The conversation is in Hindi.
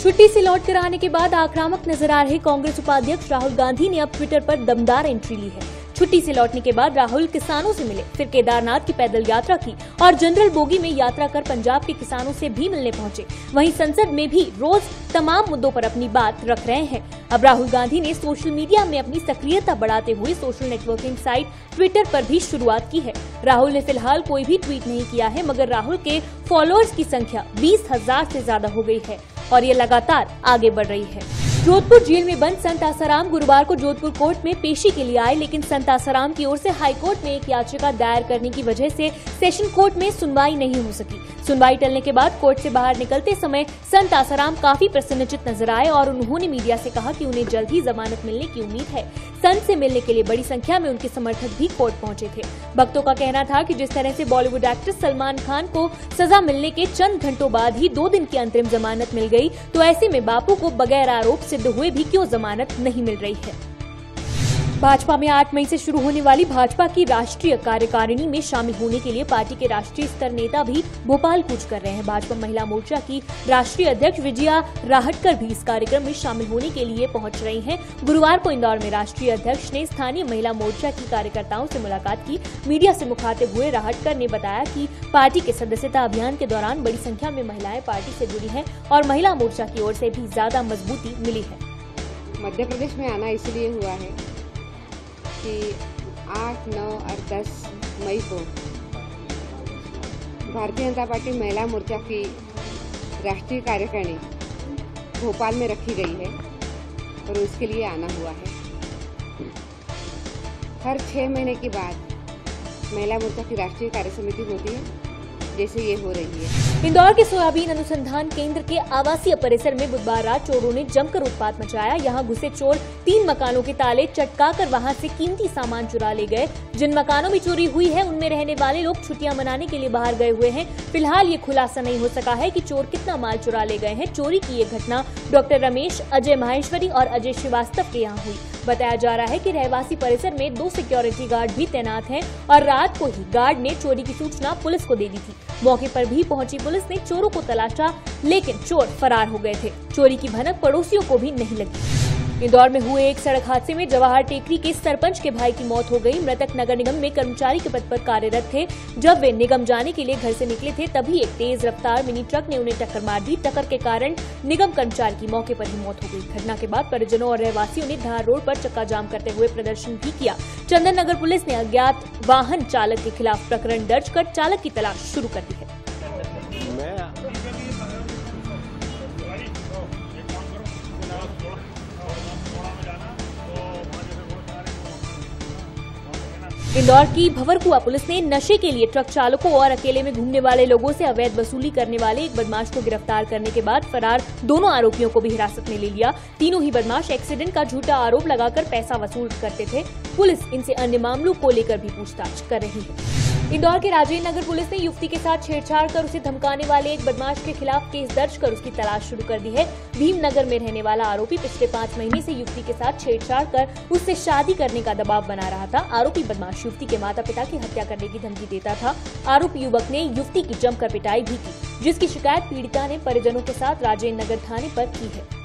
छुट्टी से लौट कर आने के बाद आक्रामक नजर आ रहे कांग्रेस उपाध्यक्ष राहुल गांधी ने अब ट्विटर पर दमदार एंट्री ली है। छुट्टी से लौटने के बाद राहुल किसानों से मिले, फिर केदारनाथ की पैदल यात्रा की और जनरल बोगी में यात्रा कर पंजाब के किसानों से भी मिलने पहुंचे। वहीं संसद में भी रोज तमाम मुद्दों पर अपनी बात रख रहे हैं। अब राहुल गांधी ने सोशल मीडिया में अपनी सक्रियता बढ़ाते हुए सोशल नेटवर्किंग साइट ट्विटर पर भी शुरुआत की है। राहुल ने फिलहाल कोई भी ट्वीट नहीं किया है, मगर राहुल के फॉलोअर्स की संख्या 20,000 से ज्यादा हो गई है और ये लगातार आगे बढ़ रही है। जोधपुर जेल में बंद संत आसाराम गुरुवार को जोधपुर कोर्ट में पेशी के लिए आए, लेकिन संत आसाराम की ओर से हाई कोर्ट में एक याचिका दायर करने की वजह से सेशन कोर्ट में सुनवाई नहीं हो सकी। सुनवाई टलने के बाद कोर्ट से बाहर निकलते समय संत आसाराम काफी प्रसन्नचित्त नजर आए और उन्होंने मीडिया से कहा कि उन्हें जल्द ही जमानत मिलने की उम्मीद है। संत से मिलने के लिए बड़ी संख्या में उनके समर्थक भी कोर्ट पहुंचे थे। भक्तों का कहना था कि जिस तरह से बॉलीवुड एक्टर सलमान खान को सजा मिलने के चंद घंटों बाद ही 2 दिन की अंतरिम जमानत मिल गई, तो ऐसे में बापू को बगैर आरोप सिद्ध हुए भी क्यों जमानत नहीं मिल रही है। भाजपा में 8 मई से शुरू होने वाली भाजपा की राष्ट्रीय कार्यकारिणी में शामिल होने के लिए पार्टी के राष्ट्रीय स्तर नेता भी भोपाल कूच कर रहे हैं। भाजपा महिला मोर्चा की राष्ट्रीय अध्यक्ष विजया राहटकर भी इस कार्यक्रम में शामिल होने के लिए पहुंच रही हैं। गुरुवार को इंदौर में राष्ट्रीय अध्यक्ष ने स्थानीय महिला मोर्चा की कार्यकर्ताओं से मुलाकात की। मीडिया से मुखातिब हुए राहटकर ने बताया कि पार्टी के सदस्यता अभियान के दौरान बड़ी संख्या में महिलाएं पार्टी से जुड़ी हैं और महिला मोर्चा की ओर से भी ज्यादा मजबूती मिली है। मध्य प्रदेश में आना इसलिए हुआ है कि 8, 9 और 10 मई को भारतीय जनता पार्टी महिला मोर्चा की राष्ट्रीय कार्यकारिणी भोपाल में रखी गई है और उसके लिए आना हुआ है। हर 6 महीने के बाद महिला मोर्चा की राष्ट्रीय कार्य समिति होती है, जैसे ये हो रही है। इंदौर के सोयाबीन अनुसंधान केंद्र के आवासीय परिसर में बुधवार रात चोरों ने जमकर उत्पात मचाया। यहां घुसे चोर 3 मकानों के ताले चटकाकर वहां से कीमती सामान चुरा ले गए। जिन मकानों में चोरी हुई है उनमें रहने वाले लोग छुट्टियां मनाने के लिए बाहर गए हुए हैं। फिलहाल ये खुलासा नहीं हो सका है कि चोर कितना माल चुरा ले गए हैं। चोरी की ये घटना डॉक्टर रमेश, अजय माहेश्वरी और अजय श्रीवास्तव के यहाँ हुई। बताया जा रहा है कि रहवासी परिसर में 2 सिक्योरिटी गार्ड भी तैनात हैं और रात को ही गार्ड ने चोरी की सूचना पुलिस को दे दी थी। मौके पर भी पहुंची पुलिस ने चोरों को तलाशा, लेकिन चोर फरार हो गए थे। चोरी की भनक पड़ोसियों को भी नहीं लगी। इंदौर में हुए एक सड़क हादसे में जवाहर टेकरी के सरपंच के भाई की मौत हो गई। मृतक नगर निगम में कर्मचारी के पद पर कार्यरत थे। जब वे निगम जाने के लिए घर से निकले थे, तभी एक तेज रफ्तार मिनी ट्रक ने उन्हें टक्कर मार दी। टक्कर के कारण निगम कर्मचारी की मौके पर ही मौत हो गई। घटना के बाद परिजनों और रहवासियों ने धार रोड पर चक्का जाम करते हुए प्रदर्शन भी किया। चंदन नगर पुलिस ने अज्ञात वाहन चालक के खिलाफ प्रकरण दर्ज कर चालक की तलाश शुरू कर दी है। इंदौर की भंवरकुआ पुलिस ने नशे के लिए ट्रक चालकों और अकेले में घूमने वाले लोगों से अवैध वसूली करने वाले एक बदमाश को गिरफ्तार करने के बाद फरार दोनों आरोपियों को भी हिरासत में ले लिया। तीनों ही बदमाश एक्सीडेंट का झूठा आरोप लगाकर पैसा वसूल करते थे। पुलिस इनसे अन्य मामलों को लेकर भी पूछताछ कर रही है। इंदौर के राजेंद्र नगर पुलिस ने युवती के साथ छेड़छाड़ कर उसे धमकाने वाले एक बदमाश के खिलाफ केस दर्ज कर उसकी तलाश शुरू कर दी है। भीमनगर में रहने वाला आरोपी पिछले 5 महीने से युवती के साथ छेड़छाड़ कर उससे शादी करने का दबाव बना रहा था। आरोपी बदमाश युवती के माता-पिता की हत्या करने की धमकी देता था। आरोपी युवक ने युवती की जमकर पिटाई भी की, जिसकी शिकायत पीड़िता ने परिजनों के साथ राजेंद्र नगर थाने पर की है।